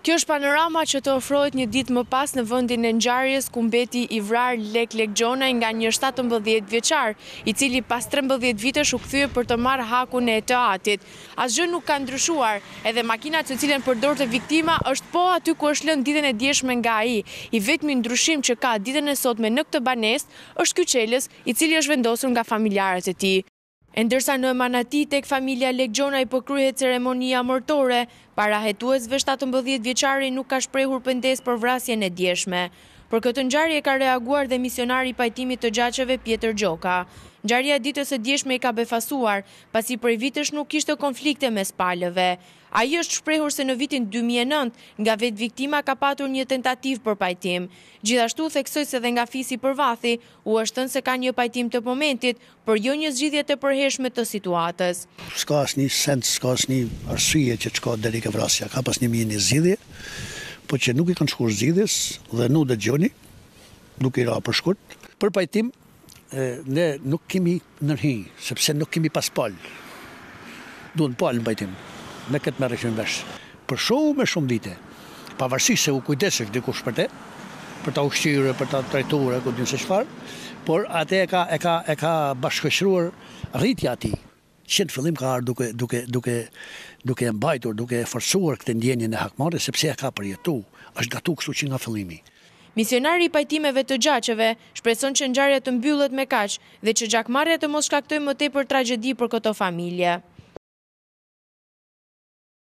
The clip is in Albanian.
Kjo është panorama që të ofrohet një ditë më pas në vendin e ngjarjes ku mbeti i vrarë Lek Gjonaj nga një 17 vjeçar, i cili pas 13 vitesh u kthye për të marrë hakun e teatit. Asgjë nuk ka ndryshuar, edhe makina të cilën përdorte viktima është po aty ku është lënë ditën e djeshme nga ai. I vetmi ndryshim që ka ditën e sotme në këtë banesë është ky qelës, i cili është vendosur nga familjarët e tij. E ndërsa në Manati tek familja Lek Gjonaj po kryhet ceremonia martore, para hetuesve 17 vjeçari nuk ka shprehur pengesë për vrasjen e djeshme. Për këtë ngjarje ka reaguar dhe misionari i pajtimit të gjaçeve Pjetër Gjoka. Ngjarja e ditës së djeshme i ka befasuar, pasi prej vitesh nuk kishte konflikte mes palëve. Ai është shprehur se në vitin 2009 nga vetë viktima ka patur një tentativë për pajtim. Gjithashtu theksoi se dhe nga fisi Përvathi u është thënë se ka një pajtim të momentit, por jo një zgjidhje të përhershme të situatës. S'ka asnjë sens, s'ka asnjë arsye që të shkojë deri ke vrasja. Ka pas një zgjidhje, po që nuk i kanë shkuar zgjidhjes dhe nuk dëgjoni, nuk i ra për shkurt. Për pajtim ne nuk kemi nërhi, sepse nuk kemi pas palë. Duhet palë në pajtim. Me këtë me rëshën vesh. Për shumë vite, pavarësisht se u kujdesesh dikush për te, për ta ushqyre, për ta trajtuar, ku diun se çfarë, por atë e ka bashkëshëruar rritja e tij. Që në fillim ka ardhur duke e mbajtur, duke e forcuar këtë ndjenjën e hakmarrjes, sepse e ka përjetuar, është gatu kështu që nga fillimi. Misionari i pajtimeve të gjaçeve shpreson që ngjarja të mbyllet me kaq dhe që gjakmarrja të mos shkaktojë më tepër tragjedi për këto familje.